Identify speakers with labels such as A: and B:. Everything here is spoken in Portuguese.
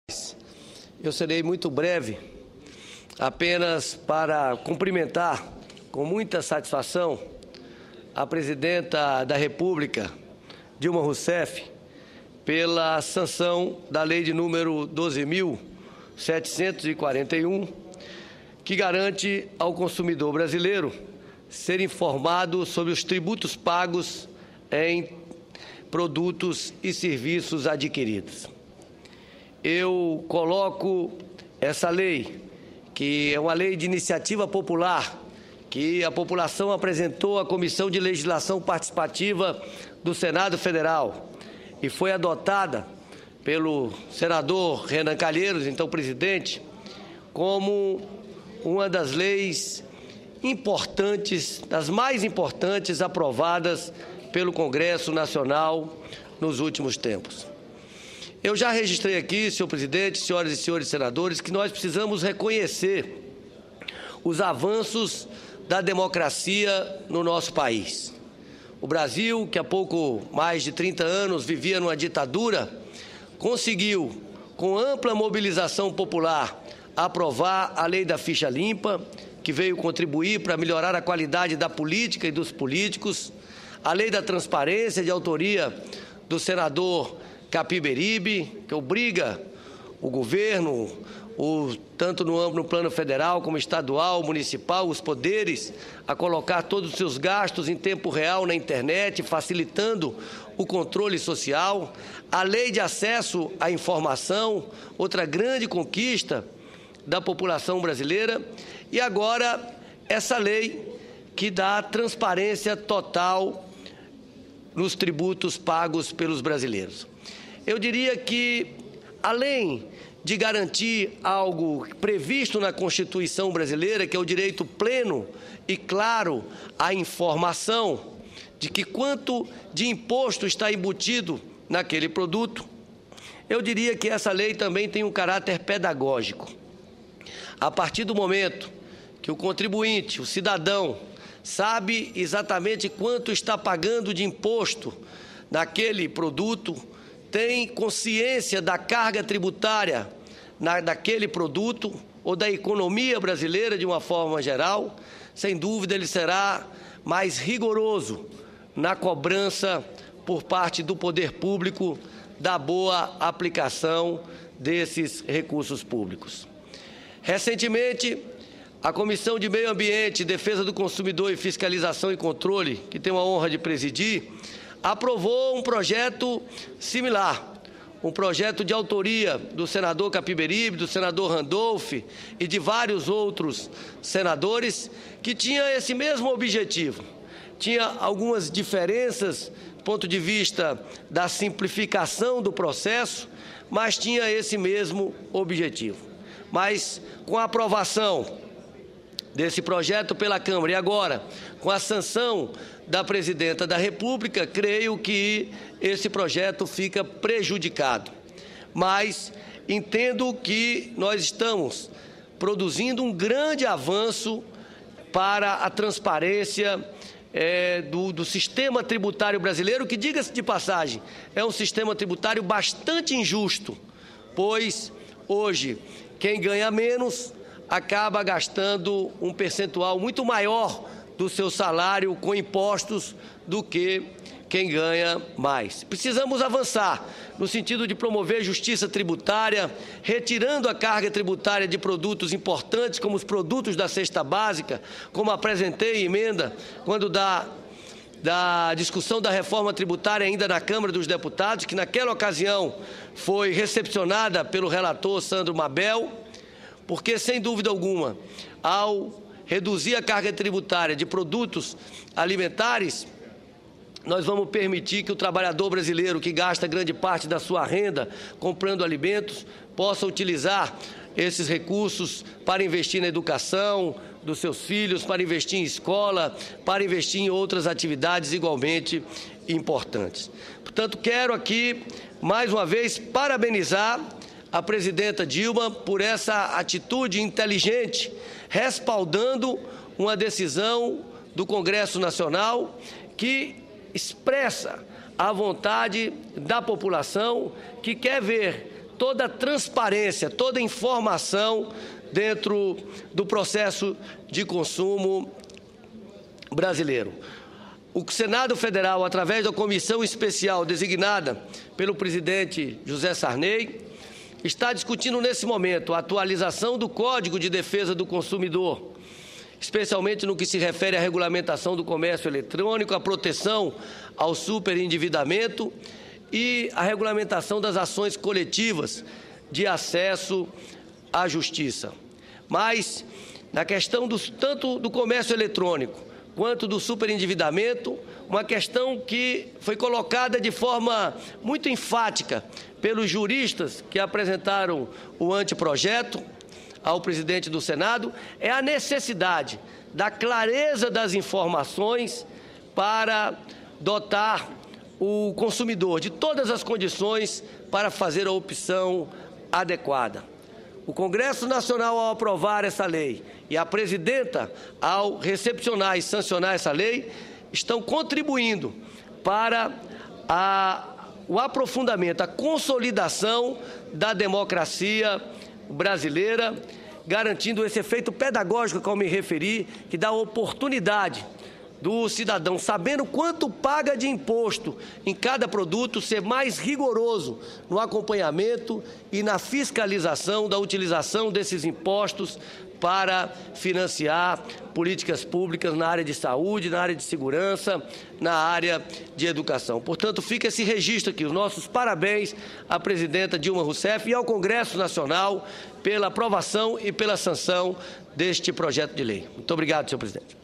A: Eu serei muito breve, apenas para cumprimentar com muita satisfação a Presidenta da República, Dilma Rousseff, pela sanção da Lei de número 12.741, que garante ao consumidor brasileiro ser informado sobre os tributos pagos em produtos e serviços adquiridos. Eu coloco essa lei, que é uma lei de iniciativa popular, que a população apresentou à Comissão de Legislação Participativa do Senado Federal e foi adotada pelo senador Renan Calheiros, então presidente, como uma das leis importantes, das mais importantes aprovadas pelo Congresso Nacional nos últimos tempos. Eu já registrei aqui, senhor presidente, senhoras e senhores senadores, que nós precisamos reconhecer os avanços da democracia no nosso país. O Brasil, que há pouco mais de 30 anos vivia numa ditadura, conseguiu, com ampla mobilização popular, aprovar a Lei da Ficha Limpa, que veio contribuir para melhorar a qualidade da política e dos políticos, a Lei da Transparência, de autoria do senador Capiberibe, que obriga o governo, tanto no plano federal como estadual, municipal, os poderes, a colocar todos os seus gastos em tempo real na internet, facilitando o controle social, a Lei de Acesso à Informação, outra grande conquista da população brasileira, e agora essa lei que dá transparência total nos tributos pagos pelos brasileiros. Eu diria que, além de garantir algo previsto na Constituição brasileira, que é o direito pleno e claro à informação de que quanto de imposto está embutido naquele produto, eu diria que essa lei também tem um caráter pedagógico. A partir do momento que o contribuinte, o cidadão, sabe exatamente quanto está pagando de imposto naquele produto, tem consciência da carga tributária daquele produto ou da economia brasileira de uma forma geral, sem dúvida ele será mais rigoroso na cobrança por parte do poder público da boa aplicação desses recursos públicos. Recentemente, a Comissão de Meio Ambiente, Defesa do Consumidor e Fiscalização e Controle, que tenho a honra de presidir, aprovou um projeto similar, um projeto de autoria do senador Capiberibe, do senador Randolph e de vários outros senadores, que tinha esse mesmo objetivo. Tinha algumas diferenças do ponto de vista da simplificação do processo, mas tinha esse mesmo objetivo. Mas com a aprovação desse projeto pela Câmara e agora com a sanção da Presidenta da República, creio que esse projeto fica prejudicado. Mas entendo que nós estamos produzindo um grande avanço para a transparência do sistema tributário brasileiro, que, diga-se de passagem, é um sistema tributário bastante injusto, pois hoje quem ganha menos acaba gastando um percentual muito maior do seu salário com impostos do que quem ganha mais. Precisamos avançar no sentido de promover justiça tributária, retirando a carga tributária de produtos importantes, como os produtos da cesta básica, como apresentei em emenda quando da discussão da reforma tributária ainda na Câmara dos Deputados, que naquela ocasião foi recepcionada pelo relator Sandro Mabel, porque, sem dúvida alguma, ao reduzir a carga tributária de produtos alimentares, nós vamos permitir que o trabalhador brasileiro, que gasta grande parte da sua renda comprando alimentos, possa utilizar esses recursos para investir na educação dos seus filhos, para investir em escola, para investir em outras atividades igualmente importantes. Portanto, quero aqui, mais uma vez, parabenizar a presidenta Dilma por essa atitude inteligente, respaldando uma decisão do Congresso Nacional que expressa a vontade da população, que quer ver toda a transparência, toda a informação dentro do processo de consumo brasileiro. O Senado Federal, através da comissão especial designada pelo presidente José Sarney, está discutindo nesse momento a atualização do Código de Defesa do Consumidor, especialmente no que se refere à regulamentação do comércio eletrônico, à proteção ao superendividamento e à regulamentação das ações coletivas de acesso à justiça. Mas, na questão tanto do comércio eletrônico quanto do superendividamento, uma questão que foi colocada de forma muito enfática pelos juristas que apresentaram o anteprojeto ao presidente do Senado, é a necessidade da clareza das informações para dotar o consumidor de todas as condições para fazer a opção adequada. O Congresso Nacional, ao aprovar essa lei, e a presidenta, ao recepcionar e sancionar essa lei, estão contribuindo para o aprofundamento, a consolidação da democracia brasileira, garantindo esse efeito pedagógico que eu me referi, que dá a oportunidade do cidadão, sabendo quanto paga de imposto em cada produto, ser mais rigoroso no acompanhamento e na fiscalização da utilização desses impostos para financiar políticas públicas na área de saúde, na área de segurança, na área de educação. Portanto, fica esse registro aqui, os nossos parabéns à presidenta Dilma Rousseff e ao Congresso Nacional pela aprovação e pela sanção deste projeto de lei. Muito obrigado, senhor presidente.